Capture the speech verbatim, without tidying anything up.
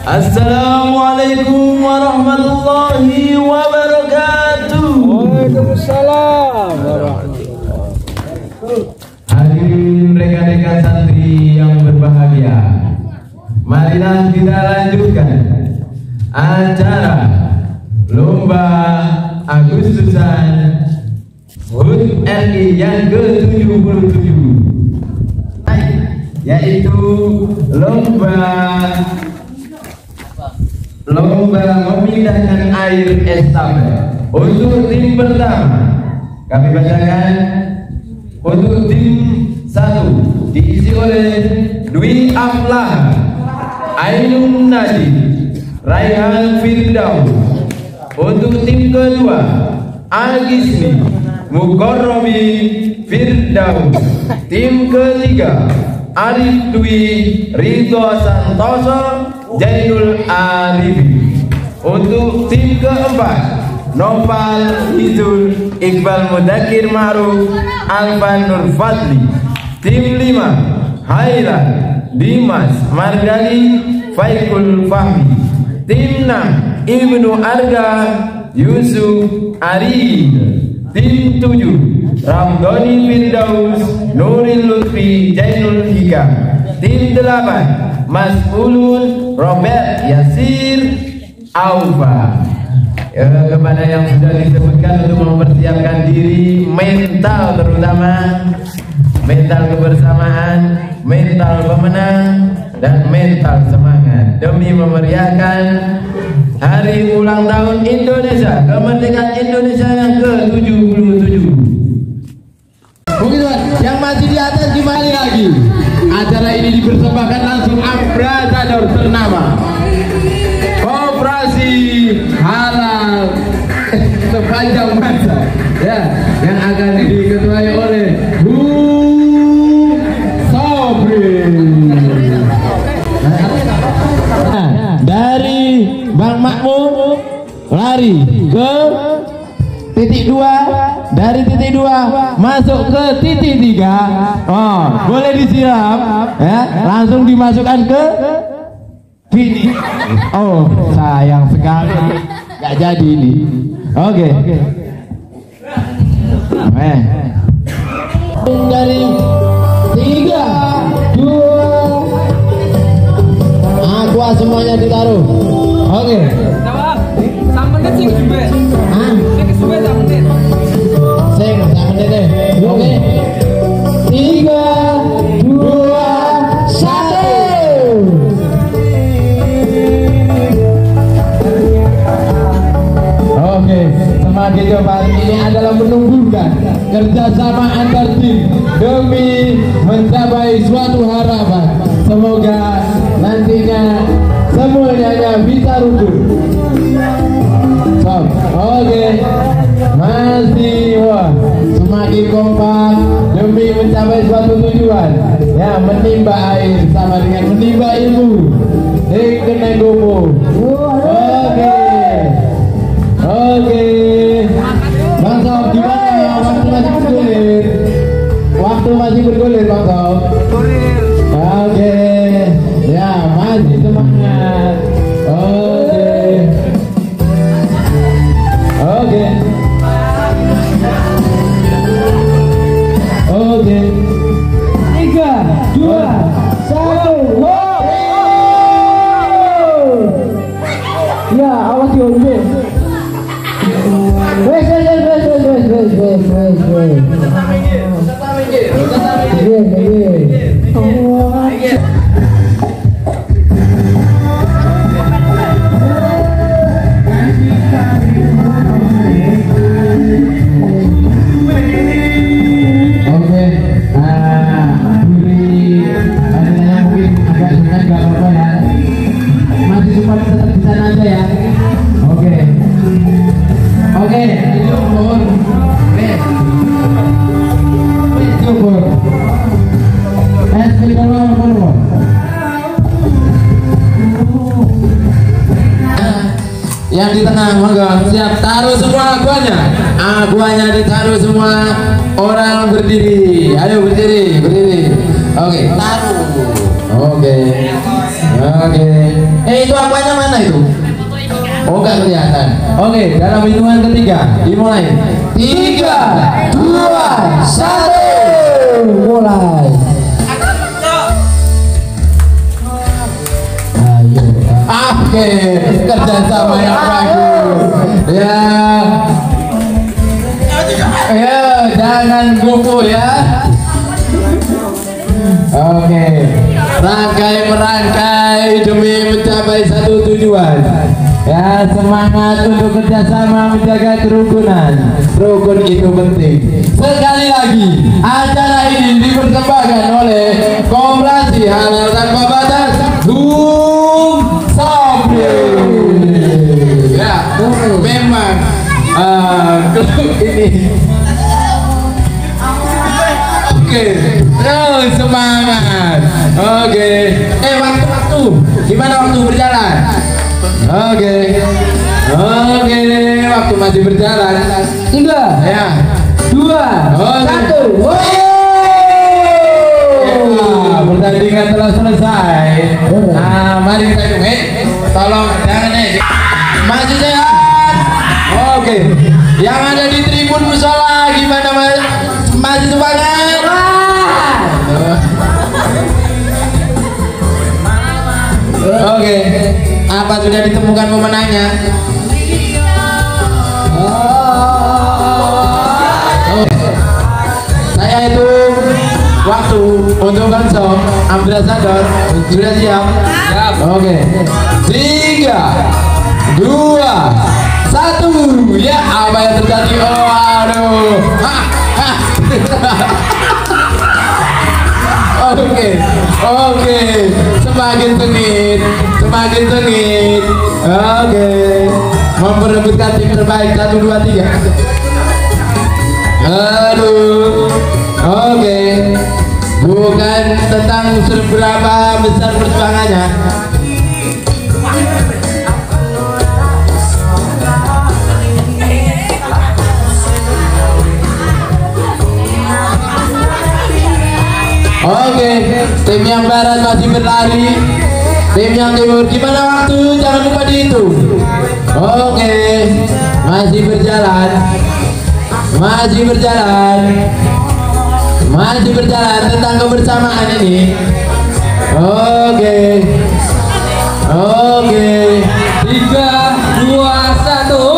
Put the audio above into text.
Assalamualaikum warahmatullahi wabarakatuh. Waalaikumsalam warahmatullahi wabarakatuh. Hadirin rekan-rekan santri yang berbahagia, marilah kita lanjutkan acara Lomba Agustusan H U T R I yang ke tujuh puluh tujuh, yaitu Lomba Lomba memindahkan air estafet. Untuk tim pertama kami bacakan. Untuk tim satu diisi oleh Dwi Aflah, Ainun Nadi, Raihan Firdaus. Untuk tim kedua Agisni, Mukarrobi Firdaus. Tim ketiga Arif Dwi Ridho Santoso Jainul Alifi. Untuk tim keempat Noval Hizul Iqbal Mudakir Ma'ruf Alvan Nur Fadli. Tim lima Hailan Dimas Mardani Faikul Fahmi. Tim enam Ibnu Arga Yusuf Aril. Tim tujuh Ramdhani Firdaus Nuril Lutfi Jainul Hikam. Tim delapan Mas Ulun Robert Yasir Aufa. Ya, kepada yang sudah disebutkan untuk mempersiapkan diri mental, terutama mental kebersamaan, mental pemenang, dan mental semangat demi memeriahkan hari ulang tahun Indonesia, kemerdekaan Indonesia yang ke tujuh puluh tujuh. Mungkin yang masih di atas kembali lagi. Acara ini dipersembahkan langsung ambasador ternama Koperasi Halal sepanjang masa, ya, yang akan diketuai oleh Bu Sobri. Nah, dari Bang Makmur lari ke titik dua, dari titik dua masuk ke titik tiga. Oh, boleh disiram, ya, langsung dimasukkan ke Vini. Oh, sayang sekali nggak jadi ini. Oke. Okay. Eh. Dari tiga, dua, aqua semuanya ditaruh. Oke. Okay. Sampeyan sing juga. Ah, sing juga sampeyan. Sing sampeyan deh. Oke. Tiga, dua, satu. Oke, semakin coba ini adalah menumbuhkan kerjasama antar tim demi mencapai suatu harapan. Semoga nantinya semuanya bisa rukun. So, oke, masih wah, semakin kompak demi mencapai suatu tujuan. Ya, menimba air sama dengan menimba ilmu. Dek kena gomo. Oke. Oke, Bang Sob, gimana? Waktu masih bergulir, waktu masih bergulir, Bang Sob. Oke, ya masih semangat. Oke, oke, oke. Tiga, dua, satu. Ya, awas diombe. Wes wes wes wes wes wes wes wes wes wes. Oke, ah, beri adanya mungkin agak senang nggak apa-apa ya. Masih sempat tetap di sana aja ya. Oke. Oke, syukur. Wes. Syukur. Es kelima dulu. Yang di tengah, monggo. Siap, taruh semua aguanya. Aguanya ditaruh semua. Orang berdiri. Ayo berdiri, berdiri. Oke, taruh. Oke. Oke. Eh itu akuanya mana itu? Oh nggak kelihatan. Oke, dalam hitungan ketiga dimulai. Tiga, dua, satu, mulai. Ayo. Oke, kerjasama yang bagus. Ya. Ya, jangan gugup ya. Oke, rangkai merangkai demi mencapai satu tujuan. Ya, semangat untuk kerjasama menjaga kerukunan. Rukun itu penting. Sekali lagi, acara ini dipersembahkan oleh Koperasi Halal Tanpa Batas Bung Sabri. Ya, memang uh, klub ini. Oke, terus semangat. Oke, eh waktu-waktu, gimana waktu berjalan? Oke, oke, waktu masih berjalan. Tiga, ya, dua, satu. Ya, pertandingan telah selesai. Nah, mari kita hitung. Eh, tolong jangan eh, masih sehat. Oke, yang ada di tribun musola gimana mas? Masih semangat? Oke, apa sudah ditemukan pemenangnya? Oh. Saya hitung waktu untuk konsol ambasador sudah siap? Siap. Oke, tiga, dua, satu. Ya, apa yang terjadi? Oh, aduh. Hah, hah. Oke, oke, semakin sengit, semakin sengit. Oke, memperebutkan tim terbaik satu dua tiga. Aduh, oke, bukan tentang seberapa besar perjuangannya. Oke, tim yang barat masih berlari. Tim yang timur gimana waktu? Jangan lupa dihitung. Oke, masih berjalan. Masih berjalan. Masih berjalan tentang kebersamaan ini. Oke. Oke. Tiga, dua, satu.